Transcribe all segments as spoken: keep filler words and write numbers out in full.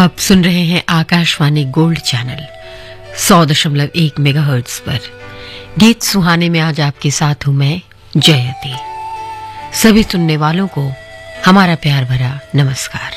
आप सुन रहे हैं आकाशवाणी गोल्ड चैनल सौ दशमलव एक मेगाहर्ट्ज पर। गीत सुहाने में आज आपके साथ हूं मैं जयती। सभी सुनने वालों को हमारा प्यार भरा नमस्कार।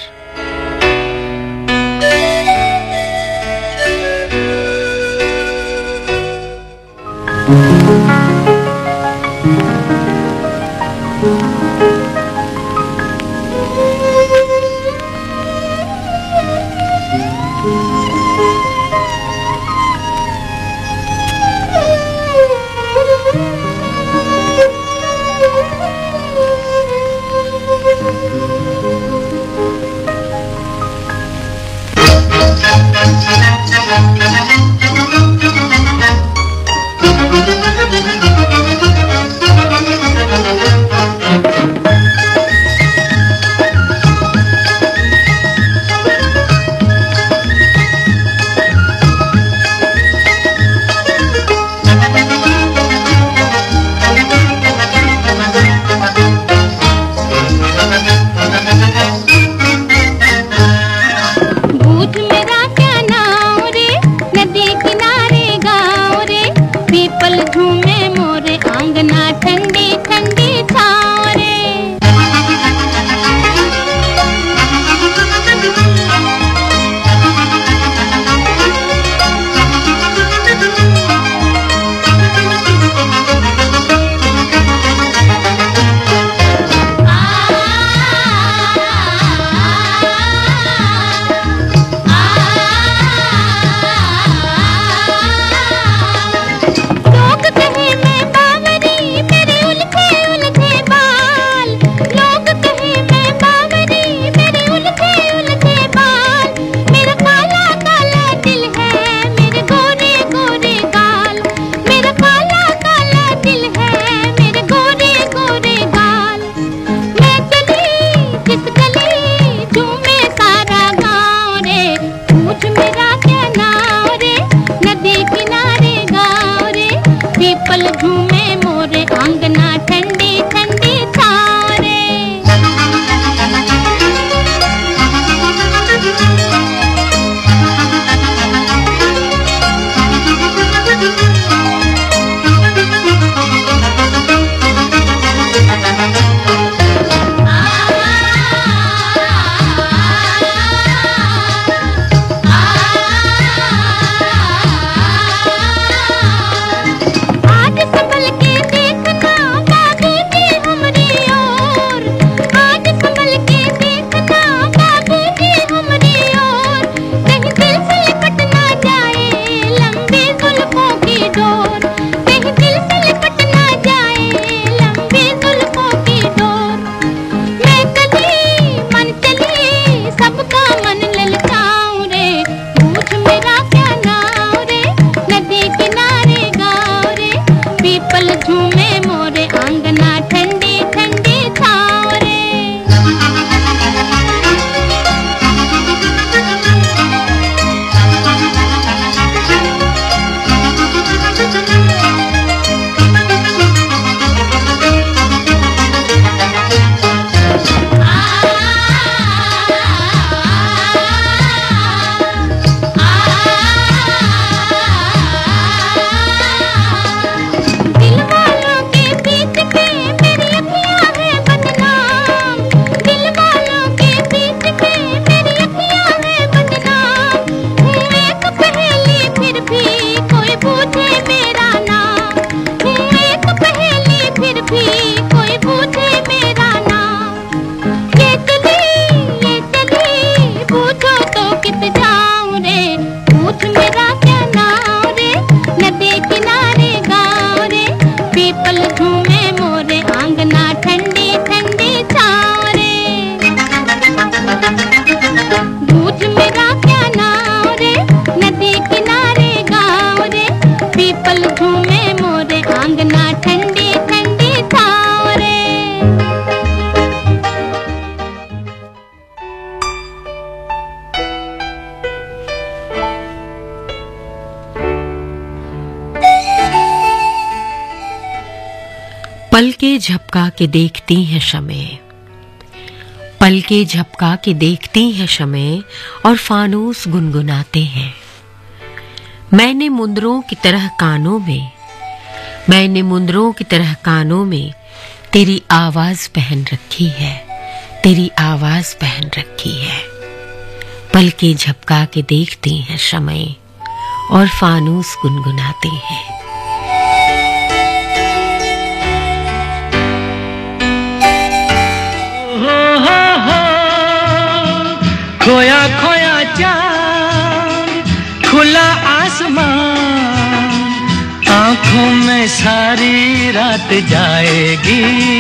पल के झपका के देखती हैं शमे, पलके झपका के देखती है शमें और फानूस गुनगुनाते हैं। मैंने मुंदरों की तरह कानों में मैंने मुंदरों की तरह कानों में तेरी आवाज पहन रखी है, तेरी आवाज पहन रखी है। पलके झपका के देखती हैं शमें और फानूस गुनगुनाते हैं। खोया खोया चांद, खुला आसमान, आंखों में सारी रात जाएगी।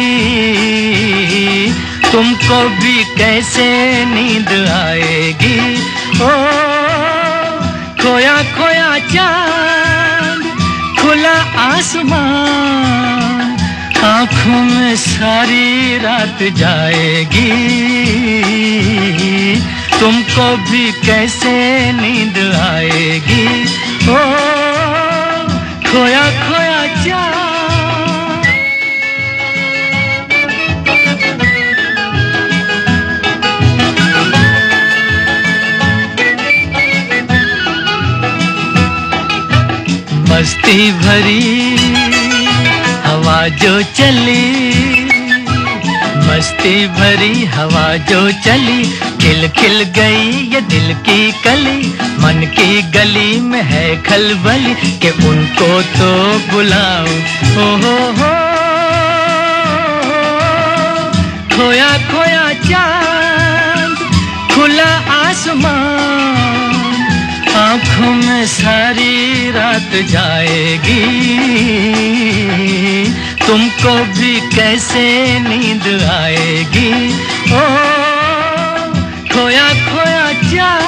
तुमको भी कैसे नींद आएगी। ओ खोया खोया चांद, खुला आसमान, आंखों में सारी रात जाएगी। तुमको भी कैसे नींद आएगी। ओ खोया खोया चांद। मस्ती भरी हवा जो चली, मस्ती भरी हवा जो चली, खिल खिल गई ये दिल की कली। मन की गली में है खलबली कि उनको तो बुलाओ। ओ हो हो खोया खोया चांद, खुला आसमान, आंखों में सारी रात जाएगी। तुमको भी कैसे नींद आएगी। ओ खोया खोया चांद।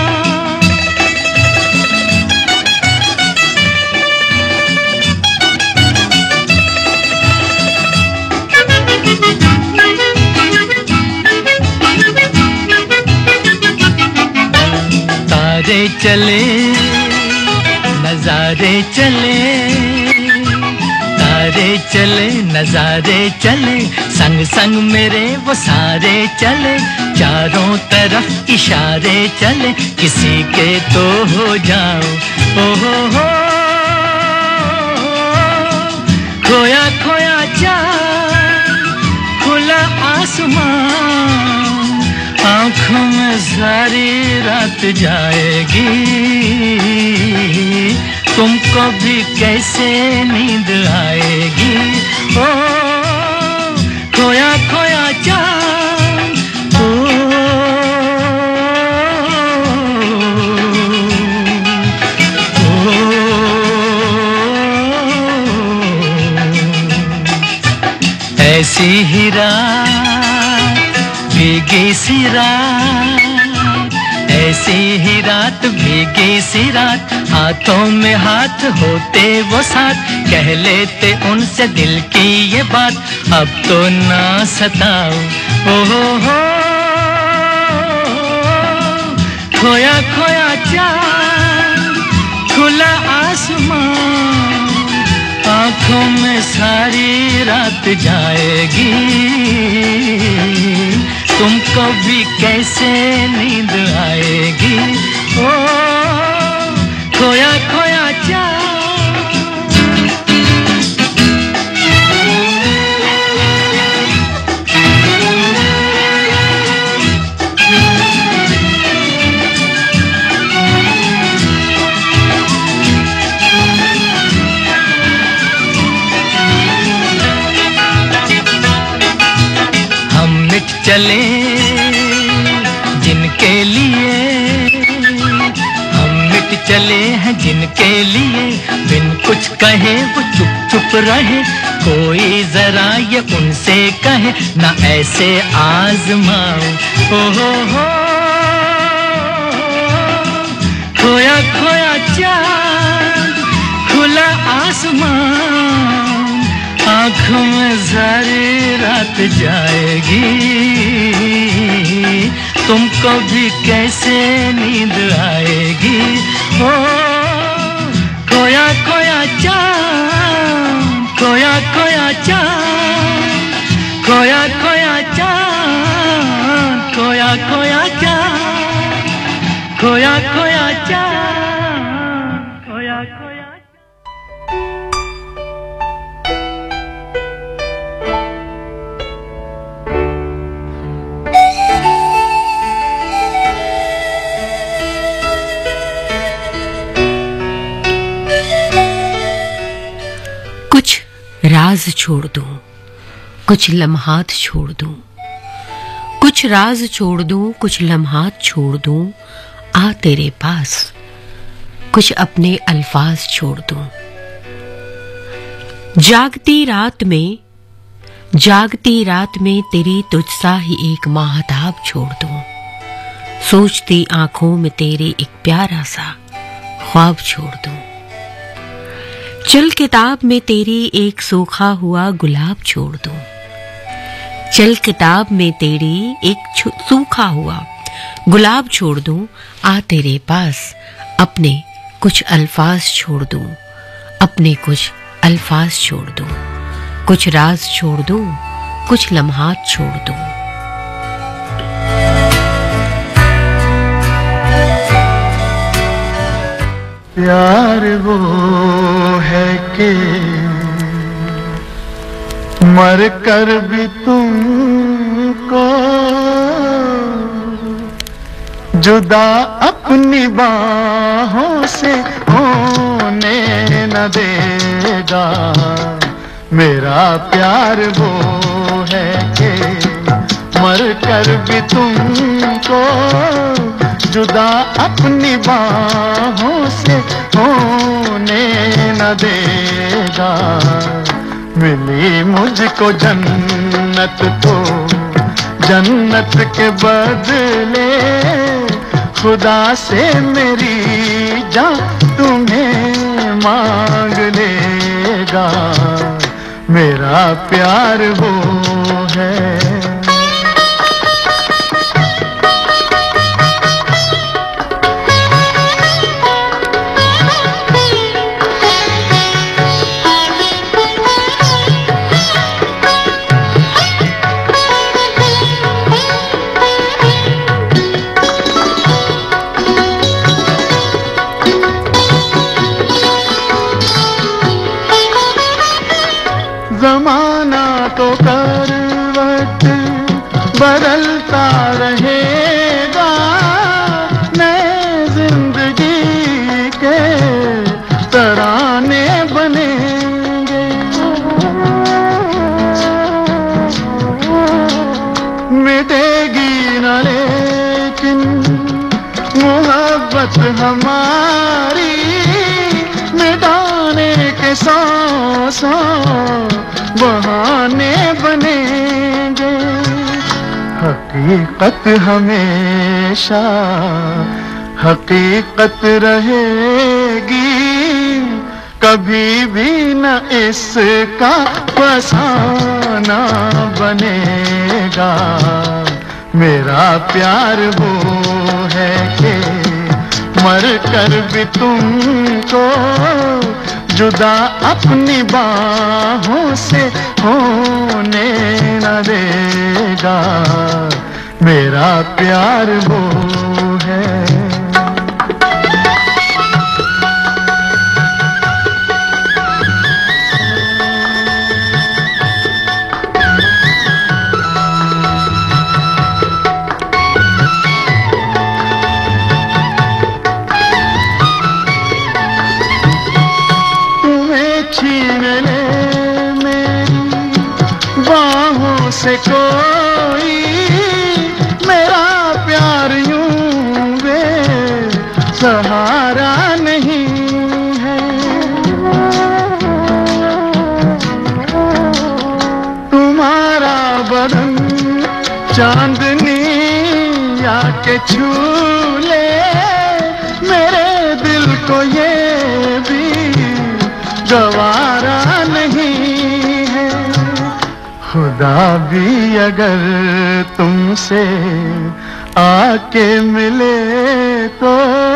तारे चले नजारे चले, तारे चले नजारे चले, संग संग मेरे वो सारे चले। चारों तरफ इशारे चले, किसी के तो हो जाओ। ओ हो हो खोया खोया चांद, खुला आसमान, आंखों में सारी रात जाएगी। तुमको भी कैसे नींद आएगी। ओ खोया खोया चांद। ओ ऐसी ही रात, भीगी सी रात, ऐसी ही रात, भीगी सी रात, हाथों में हाथ होते वो साथ, कह लेते उनसे दिल की ये बात। अब तो ना सताओ। ओ हो हो खोया खोया चांद, खुला आसमान, आंखों में सारी रात जाएगी। तुमको भी कैसे नींद आएगी। ओ खोया खोया चांद। चले जिनके लिए, हम मिट चले हैं जिनके लिए, बिन कुछ कहे वो चुप चुप रहे। कोई जरा ये उनसे कहे ना ऐसे आजमाओ। ओ हो हो खोया खोया चांद, खुला आसमान, आँखों में सारी रात जाएगी। तुमको भी कैसे नींद आएगी। ओ खोया खोया चांद, खोया खोया चांद, खोया खोया चांद। खोया खोया क्या, खोया खोया क्या, खोया खोया। कुछ राज छोड़ दूं, कुछ लम्हात छोड़ दूं, कुछ राज छोड़ दूं, कुछ लम्हात छोड़ दूं, आ तेरे पास कुछ अपने अल्फाज छोड़ दूं। जागती रात में, जागती रात में तेरी तुझसा ही एक माहताब छोड़ दूं, सोचती आंखों में तेरे एक प्यारा सा ख्वाब छोड़ दूं। चल किताब में तेरी एक सूखा हुआ गुलाब छोड़ दूं, चल किताब में तेरी एक सूखा हुआ गुलाब छोड़ दूं, आ तेरे पास अपने कुछ अल्फाज छोड़ दूं, अपने कुछ अल्फाज छोड़ दूं, कुछ राज छोड़ दूं, कुछ लम्हात छोड़ दूं। प्यार वो है कि मर कर भी तुमको जुदा अपनी बाहों से होने न देगा। मेरा प्यार वो है कि मर कर भी तुमको जुदा अपनी बाहों से होने न देगा। मिली मुझको जन्नत तो जन्नत के बदले खुदा से मेरी जान तुम्हें मांग लेगा। मेरा प्यार वो है। ज़माना तो करवट बदलता रहेगा, नए जिंदगी के तराने बनेंगे। मिटेगी न लेकिन मोहब्बत हमारी, मिटाने के सौ सौ बहाने बनेंगे। हकीकत हमेशा हकीकत रहेगी, कभी भी न इसका फसाना बनेगा। मेरा प्यार वो है कि मर कर भी तुमको जुदा अपनी बाहों से होने न देगा। मेरा प्यार वो है। छीन ले मेरी बाहों से कोई, मेरा प्यार यूं वे सहारा नहीं है। तुम्हारा बदन चांदनी आके छू ले, मेरे दिल को ये भी गवारा नहीं है। खुदा भी अगर तुमसे आके मिले तो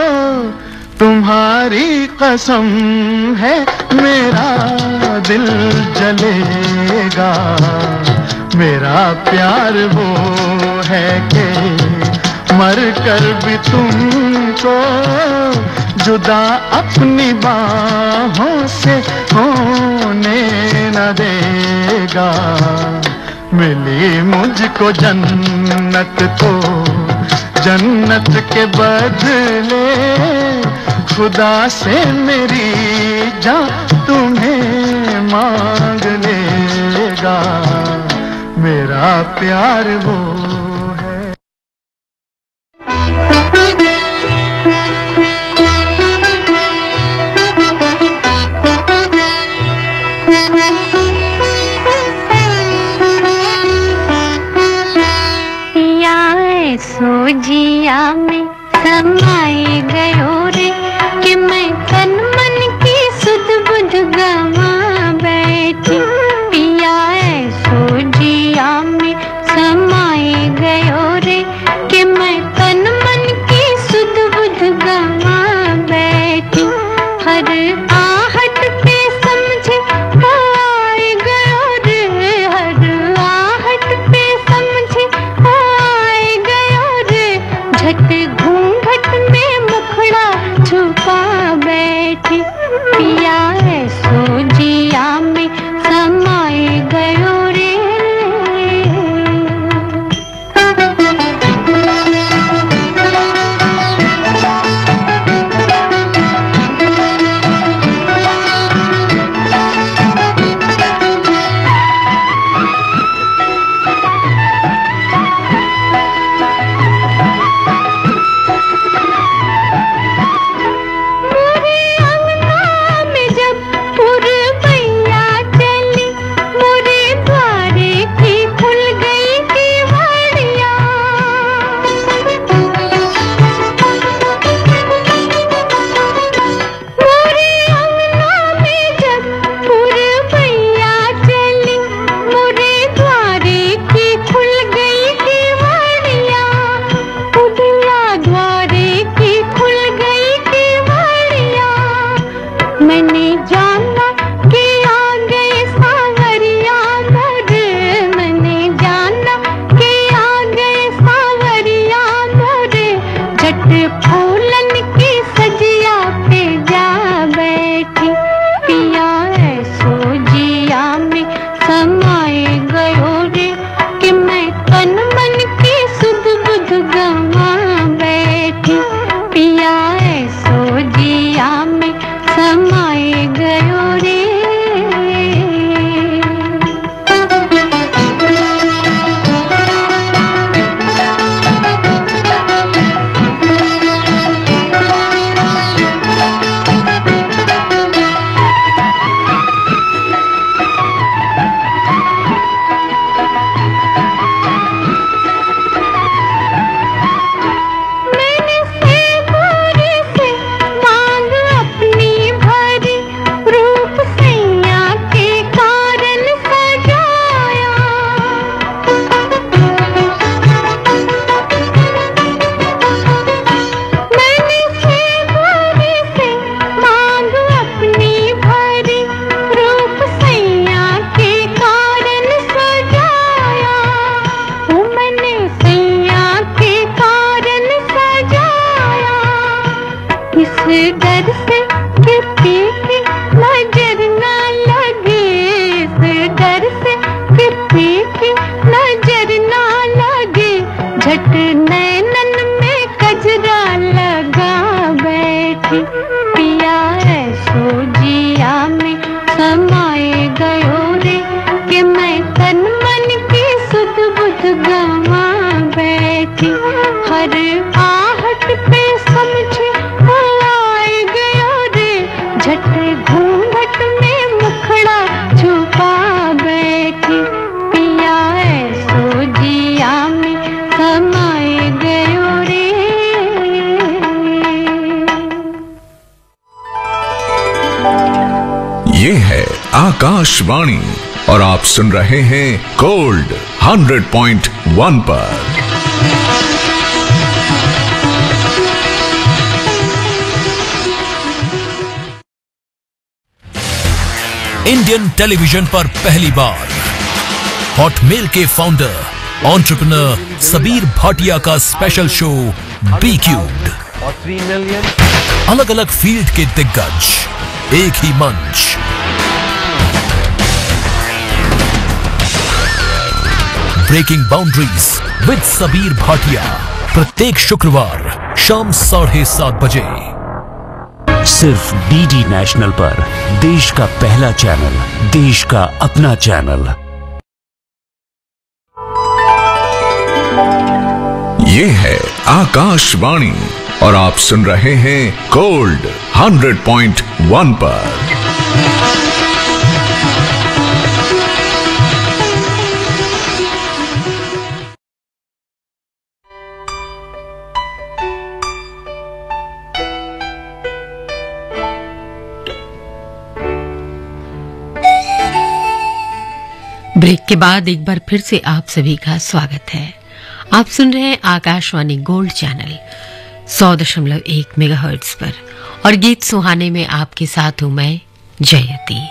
तुम्हारी कसम है मेरा दिल जलेगा। मेरा प्यार वो है कि मर कर भी तुमको जुदा अपनी बाहों से होने न देगा। मिली मुझको जन्नत तो जन्नत के बदले खुदा से मेरी जान तुम्हें मांग लेगा। मेरा प्यार वो है। या सोजिया में समाए गयो रे कि मैं तन मन की सुध बुध गवा बैठी। पिया सोजिया में समाए गयो रे कि मैं तन मन की सुध बुध गवा बैठी। हर आहट पे समझे आए गयो रे, हर आहट पे समझे आए गयो रे। झट घूंघट में मुखड़ा छुपा बैठी। पिया सोजिया में समाए गयो रे। ये है आकाशवाणी और आप सुन रहे हैं गोल्ड हंड्रेड पॉइंट वन पर। इंडियन टेलीविजन पर पहली बार हॉटमेल के फाउंडर एंटरप्रेन्योर सबीर भाटिया का स्पेशल शो बी क्यूब्ड। अलग अलग फील्ड के दिग्गज एक ही मंच। Breaking boundaries with Sabeer Bhatia प्रत्येक शुक्रवार शाम साढ़े सात बजे सिर्फ डीडी नेशनल पर, देश का पहला चैनल, देश का अपना चैनल। ये है आकाशवाणी और आप सुन रहे हैं गोल्ड हंड्रेड पॉइंट वन पर। ब्रेक के बाद एक बार फिर से आप सभी का स्वागत है। आप सुन रहे हैं आकाशवाणी गोल्ड चैनल सौ दशमलव एक मेगाहर्ट्ज पर और गीत सुहाने में आपके साथ हूं मैं जयती।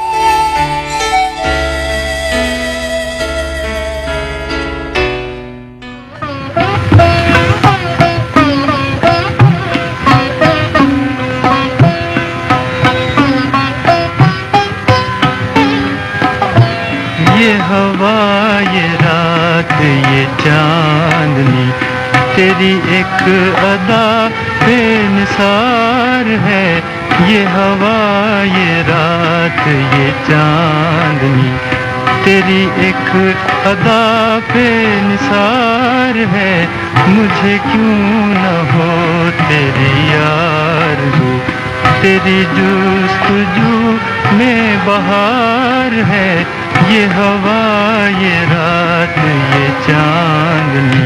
ये हवा ये रात ये चांदनी तेरी एक अदा बेनिसार है। ये हवा ये रात ये चांदनी तेरी एक अदा बेनिसार है। मुझे क्यों न हो तेरी यारी, तेरी जुस्तजू में बहार है। ये हवा ये रात ये चांदनी।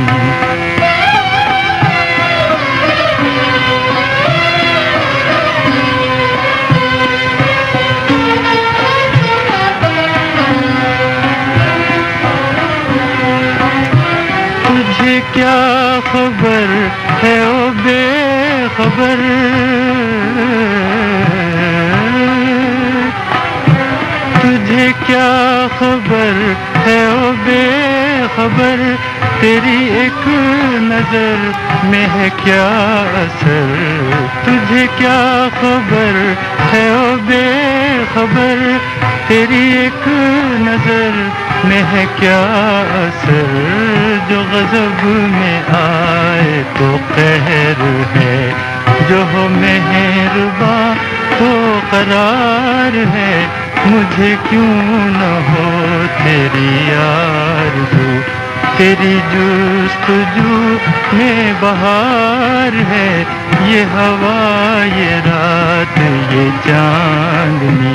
तुझे क्या खबर है ओ बेखबर, तुझे क्या खबर है ओ बेखबर। तेरी एक नजर में है क्या असर, तुझे क्या खबर है ओ बेखबर। तेरी एक नजर में है क्या असर। जो गजब में आए तो कहर है, जो हो मेहरबां तो करार है। मुझे क्यों न हो तेरी आरज़ू, तेरी जुस्तजू में बहार है। ये हवा ये रात ये चांदनी।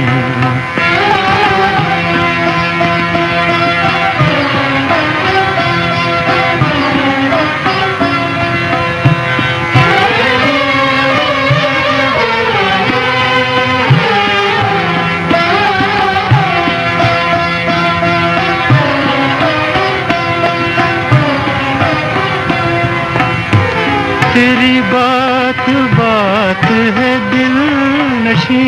तेरी बात बात है दिल नशी,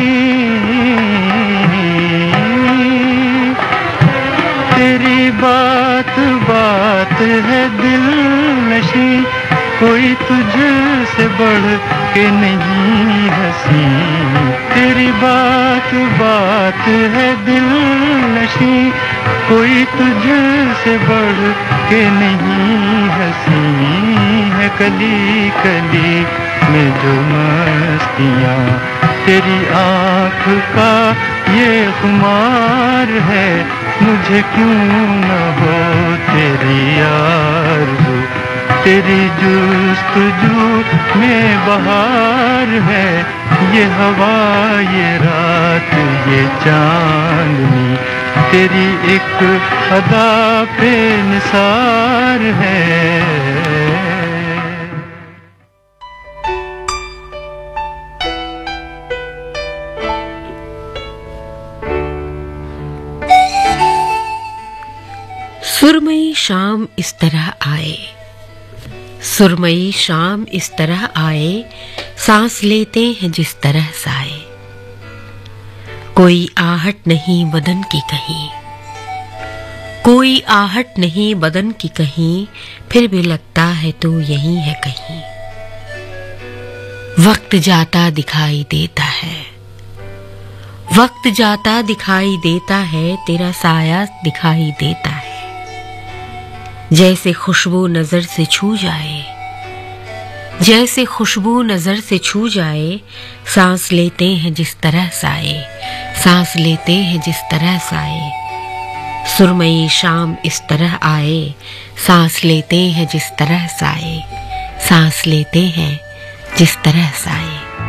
तेरी बात बात है दिल नशी। कोई तुझसे बढ़ के नहीं हंसी। तेरी बात बात है दिल नशी। कोई तुझसे बढ़ के नहीं हंसी है। कली कली में जो मस्तियाँ तेरी आँख का ये खुमार है। मुझे क्यों न हो तेरी आरज़ू, तेरी जुस्तजू में बहार है। ये हवा ये रात ये चांदनी तेरी एक अदा पे निसार है। सुरमई शाम इस तरह आए, सुरमई शाम इस तरह आए, सांस लेते हैं जिस तरह साए। कोई आहट नहीं बदन की कहीं, कोई आहट नहीं बदन की कहीं, फिर भी लगता है तू यहीं है कहीं। वक्त जाता दिखाई देता है, वक्त जाता दिखाई देता है, तेरा साया दिखाई देता है। जैसे खुशबू नजर से छू जाए, जैसे खुशबू नजर से छू जाए, सांस लेते हैं जिस तरह साए, सांस लेते हैं जिस तरह साए। सुरमई शाम इस तरह आए, सांस लेते हैं जिस तरह साए, सांस लेते हैं जिस तरह साए।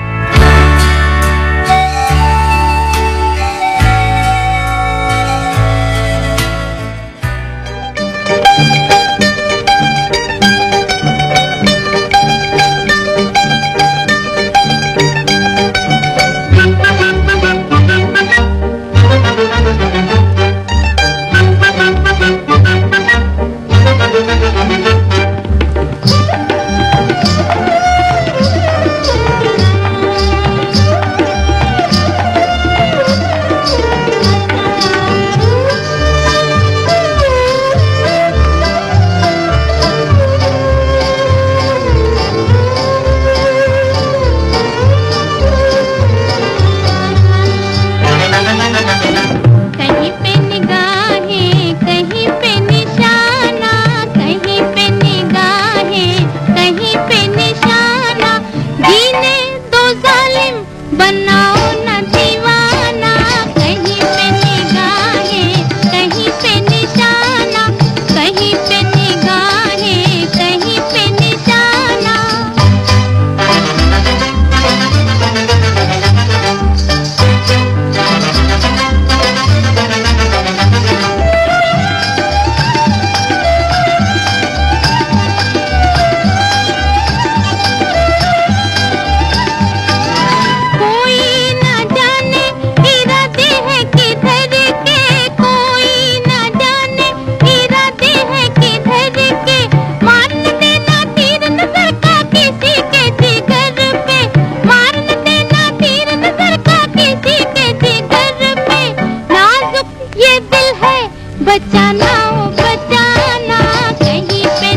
बचाना ओ बचाना, कहीं पे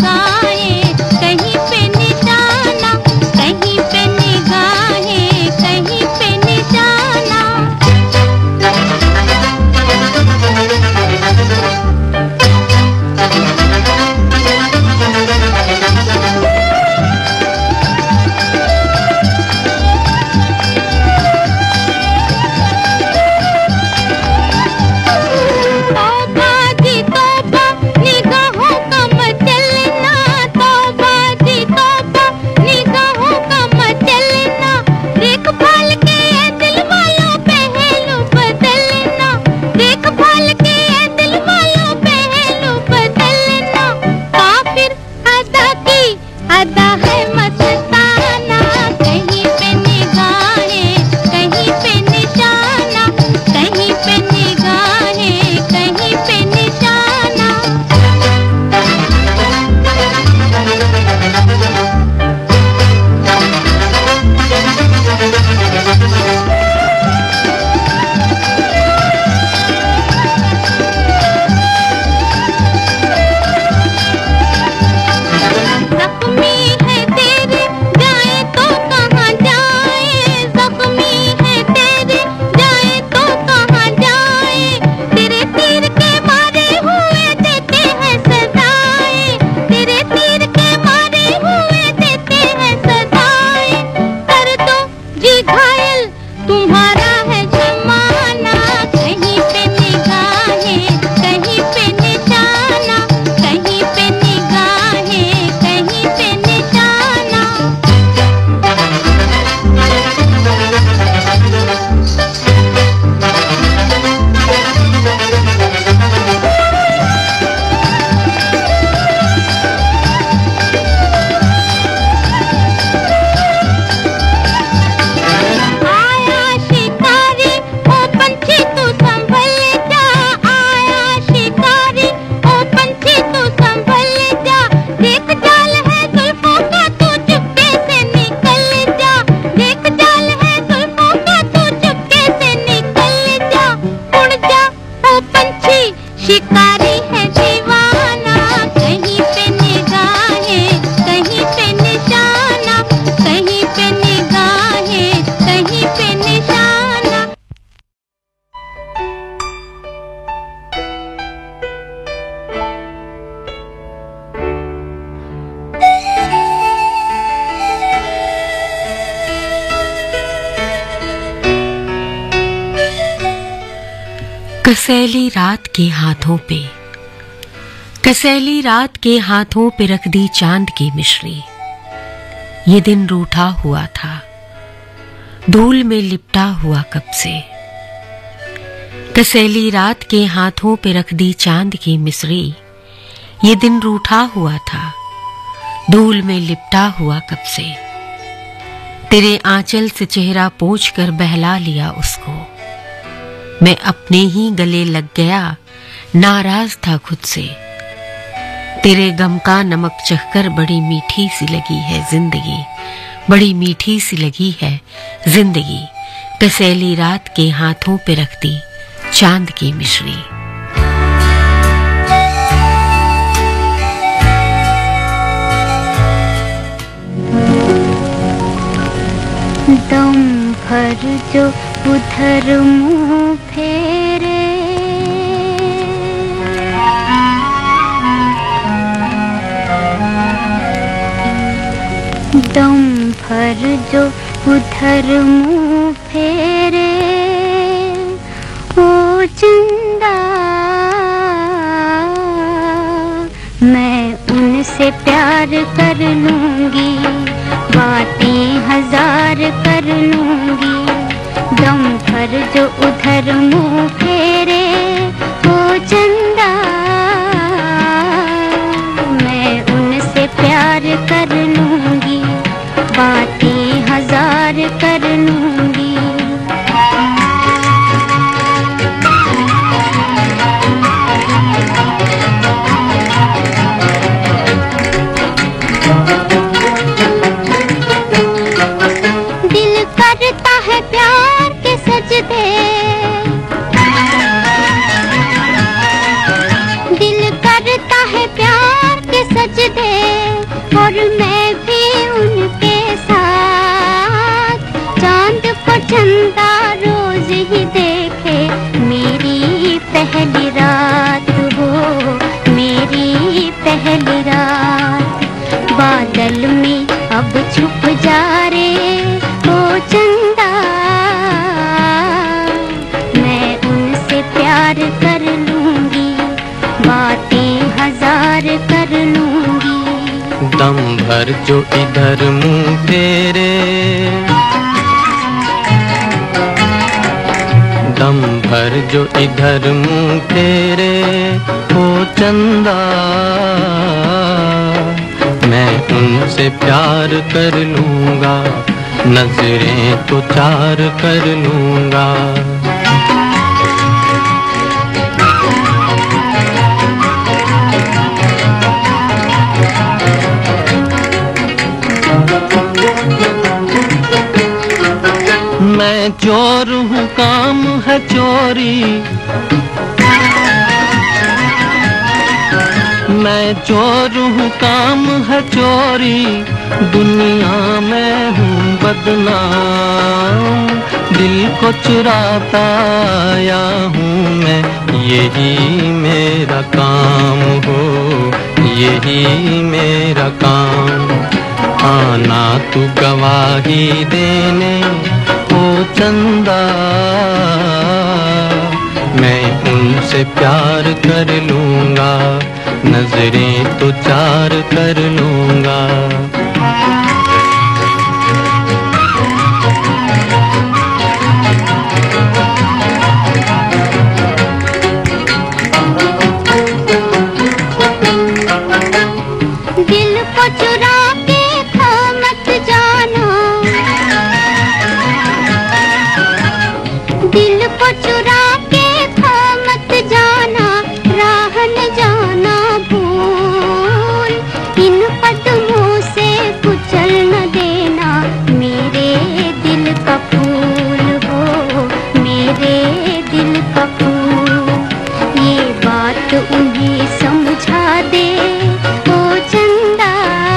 निगाहें कहीं पे निशाना, कहीं पे निगाहें कहीं पे निशाना। अदा है मस्ताना, कहीं पे निगाहें कहीं पे निशाना, कहीं पे निगाहें कहीं पे निशाना। तुम्हारा है जमाना, कहीं पे निगाहें कहीं पे निशाना, कहीं पे निगाहें कहीं पे निशाना। शिकारी कसैली रात के हाथों पे, कसैली रात के हाथों पे रख दी चांद की मिश्री। ये दिन रूठा हुआ था, धूल में लिपटा हुआ कब से। कसैली रात के हाथों पे रख दी चांद की मिश्री। ये दिन रूठा हुआ था, धूल में लिपटा हुआ कब से। तेरे आंचल से चेहरा पोंछ कर बहला लिया उसको। मैं अपने ही गले लग गया, नाराज था खुद से। तेरे गम का नमक चखकर बड़ी मीठी सी लगी है जिंदगी, बड़ी मीठी सी लगी है जिंदगी। कसैली रात के हाथों पे रखती चांद की मिश्री। दम भर जो उधर मुंह फेरे, दम भर जो उधर मुंह फेरे, ओ चंदा मैं उनसे प्यार कर लूंगी, बातें हजार कर लूंगी। दम भर जो उधर मुंह फेरे, ओ चंदा मैं उनसे प्यार कर लूंगी, बातें हजार कर लूंगी। दिल करता है प्यार के सजदे, और मैं भी उनके साथ। चांद को चंदा रोज ही देखे, मेरी पहली रात हो, मेरी पहली रात। बादल में अब छुप जा रे, ओ चंदा प्यार कर लूंगी, बातें हजार कर लूंगी। दम भर जो इधर मुंह फेरे, दम भर जो इधर मुंह फेरे, ओ चंदा मैं उनसे प्यार कर लूंगा, नजरें तो चार कर लूंगा। मैं चोर हूँ काम है चोरी, मैं चोर हूँ काम है चोरी। दुनिया में हूँ बदनाम, दिल को चुराता आया हूँ मैं। यही मेरा काम हो, यही मेरा काम। आना तू गवाही देने, ओ चंदा मैं उनसे प्यार कर लूंगा, नजरें तो चार कर लूंगा। दिल को चुरा के खो मत जाना, दिल को चुरा के खो मत जाना। राह न जाना भूल, इन कदमों से कुचल न देना। मेरे दिल का फूल हो, मेरे दिल का फूल। ये बात उन्हें समझा दे, ओ चंदा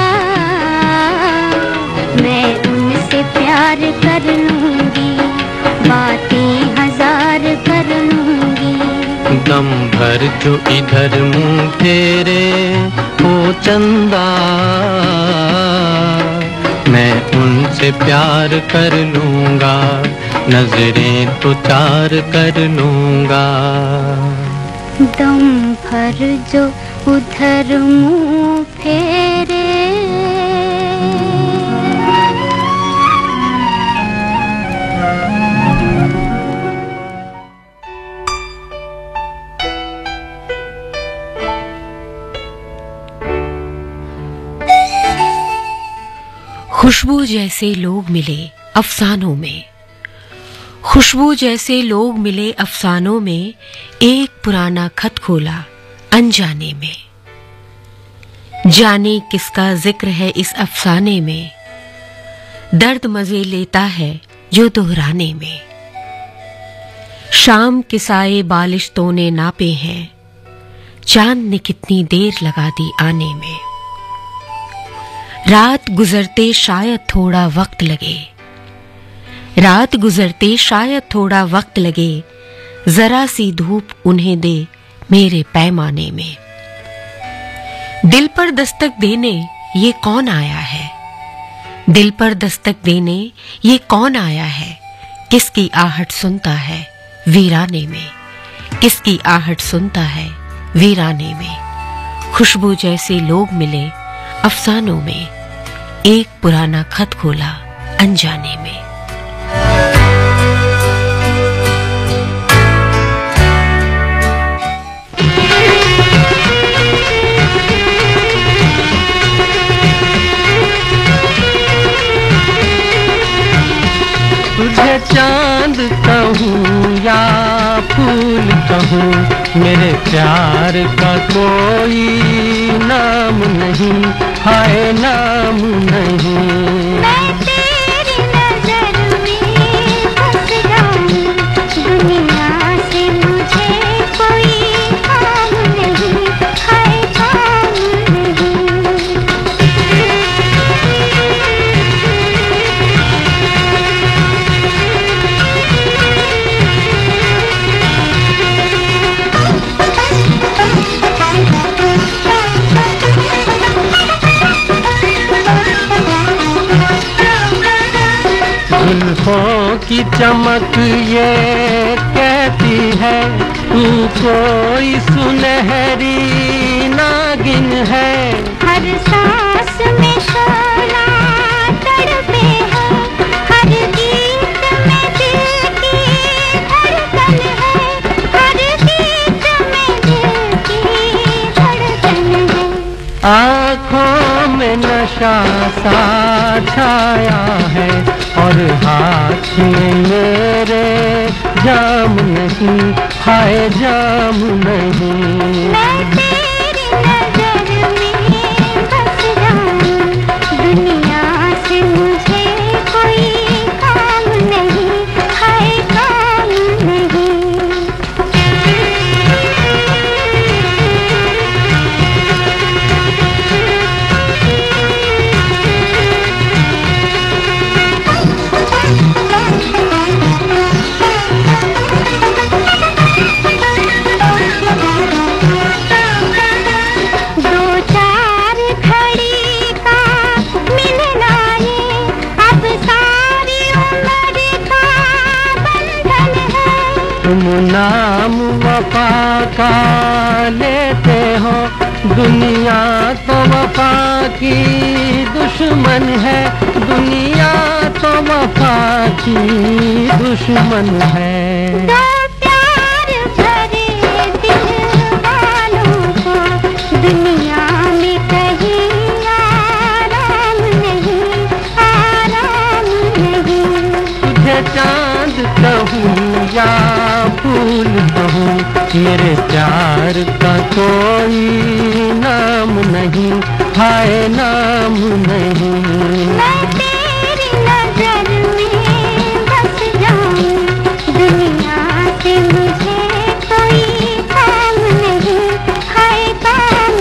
मैं उनसे प्यार कर लूंगी, बातें हजार कर लूंगी। दम भर जो इधर मुंह फेरे, ओ चंदा मैं उनसे प्यार कर लूंगा, नजरें तो चार कर लूंगा। दम भर जो उधर मुंह फेरे, खुशबू जैसे लोग मिले अफसानों में, खुशबू जैसे लोग मिले अफसानों में, एक पुराना खत खोला अनजाने में। जाने किसका जिक्र है इस अफसाने में, दर्द मजे लेता है जो दोहराने में। शाम के साए बालिश्तों ने नापे हैं, चांद ने कितनी देर लगा दी आने में। रात गुजरते शायद थोड़ा वक्त लगे, रात गुजरते शायद थोड़ा वक्त लगे, जरा सी धूप उन्हें दे मेरे पैमाने में। दिल पर दस्तक देने ये कौन आया है, दिल पर दस्तक देने ये कौन आया है, किसकी आहट सुनता है वीराने में, किसकी आहट सुनता है वीराने में। खुशबू जैसे लोग मिले अफसानों में, एक पुराना खत खोला अनजाने में। तुझे चांद कहूँ या फूल कहूँ, मेरे प्यार का कोई नाम नहीं, हाय नाम नहीं। मैं तेरी नजर में बस जाऊं, दुनिया से मुझे कोई काम नहीं, हाय काम नहीं। जुल्फों की चमक ये कहती है, तू कोई सुनहरी नागिन है। हर सांस में शोला तड़पे है, हर गीत में दिल की धड़कन है, हर गीत में दिल की धड़कन है। आँखों में नशा सा छाया है, और हाथ में मेरे जाम नहीं, हाय जाम नहीं। मैं तेरी नजर में बस जाऊं, दुनिया से मुझे कोई काम नहीं, हाय काम नहीं। तुम नाम वफा का लेते हो, दुनिया तो वफा की दुश्मन है, दुनिया तो वफा की दुश्मन है। दो प्यार भरे दिल वालों को दुनिया में कहीं आराम नहीं, आराम नहीं। तुझे चांद कहूँ या फूल कहूँ, मेरे प्यार का कोई नाम नहीं, हाय नाम नहीं। मैं तेरी नजर में बस जाऊं, दुनिया से मुझे कोई काम नहीं, हाय काम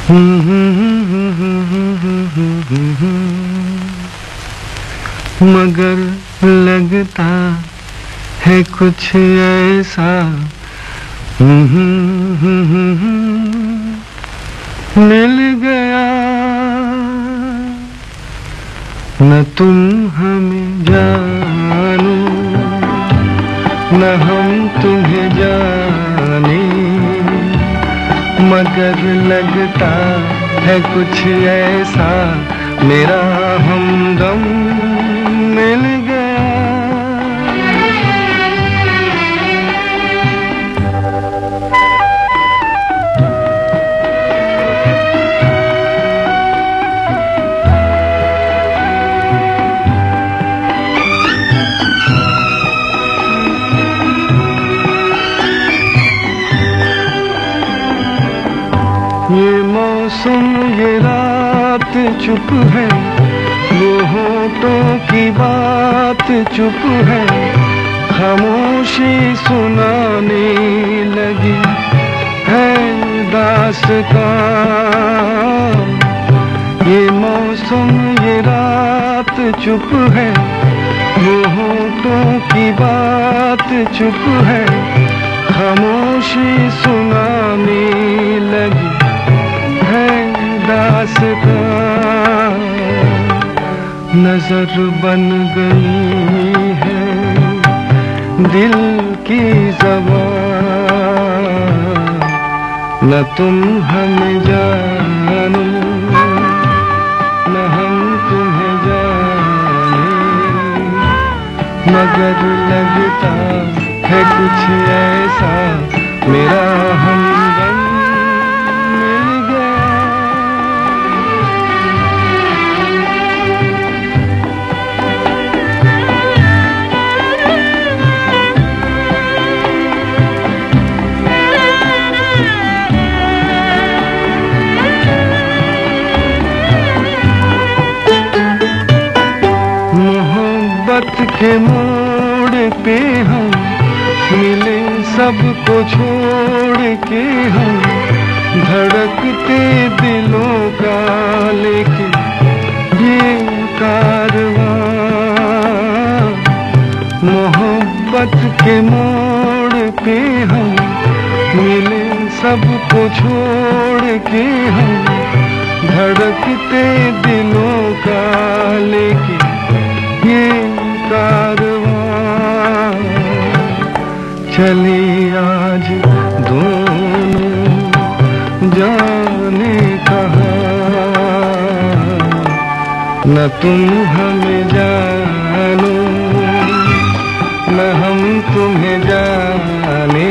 मगर लगता है कुछ ऐसा मिल गया, न तुम हमें जानो न हम तुम्हें जाने, मगर लगता है कुछ ऐसा मेरा हमदम मिल गया। ये मौसम ये रात चुप है, वो होठों की बात चुप है, खामोशी सुनाने लगी है दास्तां। ये मौसम ये रात चुप है, वो होठों की बात चुप है, खामोशी सुनाने लगी है दास्तां। नजर बन गई है दिल की ज़बान, न तुम हमें जानो न हम तुम्हें जाने, मगर लगता है कुछ ऐसा मेरा हमदम मिल गया। मोहब्बत के मोड़ पे हम मिले, सबको छोड़ के हम धड़कते दिलों का लेके ये कारवां। मोहब्बत के मोड़ पे हम मिले, सबको छोड़ के हम धड़कते दिलों का लेके ये कारवां। चली आज दोनों जाने कहाँ, न तुम हमें जानो न हम तुम्हें जाने,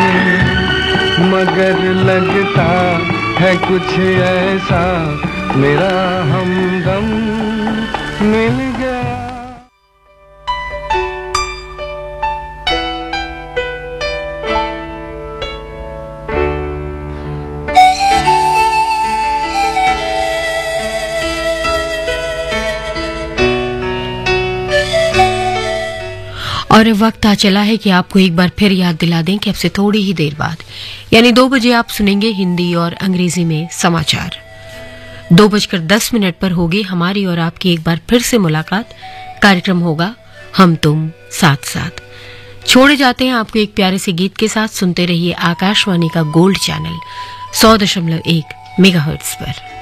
मगर लगता है कुछ ऐसा मेरा हमदम मिल गया। और वक्त आ चला है कि आपको एक बार फिर याद दिला दें कि अब से थोड़ी ही देर बाद यानी दो बजे आप सुनेंगे हिंदी और अंग्रेजी में समाचार। दो बजकर दस मिनट पर होगी हमारी और आपकी एक बार फिर से मुलाकात। कार्यक्रम होगा हम तुम साथ साथ। छोड़े जाते हैं आपको एक प्यारे से गीत के साथ। सुनते रहिए आकाशवाणी का गोल्ड चैनल सौ दशमलव एक मेगाहर्ट्ज पर।